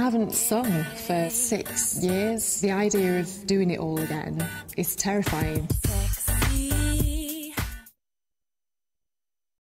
haven't sung for 6 years. The idea of doing it all again is terrifying.